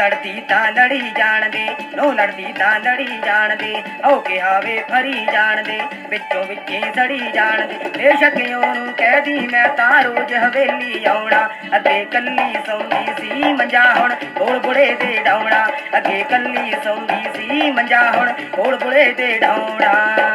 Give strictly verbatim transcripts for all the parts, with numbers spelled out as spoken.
लड़ती ता लड़ी जान दे, नो लड़ती ता लड़ी जान दे, औ के हावे फरी जान दे, बिचों बिचे सड़ी जान दे। बेशक ओनू कह दी मैं ता रोज हवेली आउणा, अगे कल्ली सौंदी सी मंजा हुण कोल बुढ़े दे डाउणा, अगे कल्ली सौंदी सी मंजा हुण कोल बुढ़े दे डाउणा।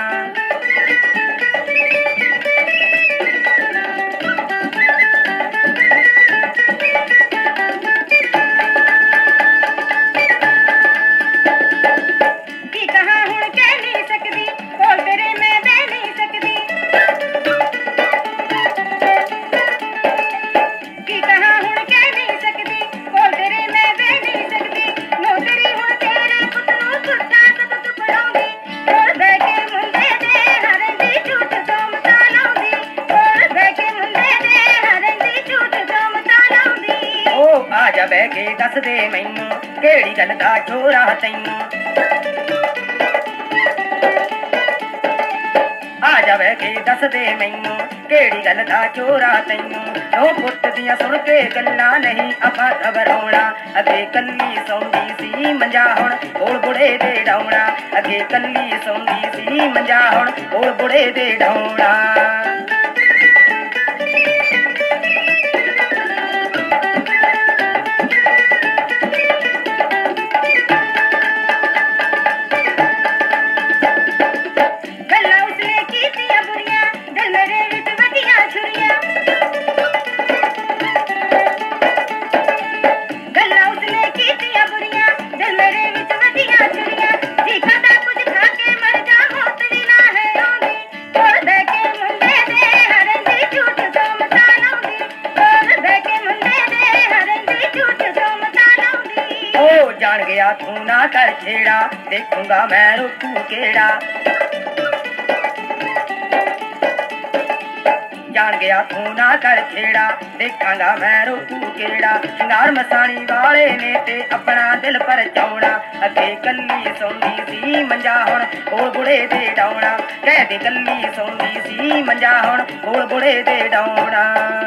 आजा बह के दस दे मैनू केड़ी गल दा छोरा तैनू, आजा बह के दस दे मैनू केड़ी गल दा छोरा तैनू। ओ पुट दियां सुन के गल्लां नहीं आपां घबराउणा, अगे कल्ली सौंदी सी मंजा हुण कोल बुढ़े दे डाउणा, अगे कल्ली सौंदी सी मंजा हुण कोल बुढ़े दे डाउणा। जान गया तू ना कर छेड़ा, देखूंगा मैं रोकू केड़ा, जान गया तू ना कर छेड़ा, देखूंगा मैं रोकू केड़ा। श्रृंगार मसाणी वाले ने ते अपना दिल पर चाउणा, अगे कल्ली सौंदी सी मंजा हुण कोल बुढ़े दे डाउणा, कह दे कल्ली सौंदी सी मंजा हुण कोल बुढ़े दे डाउणा।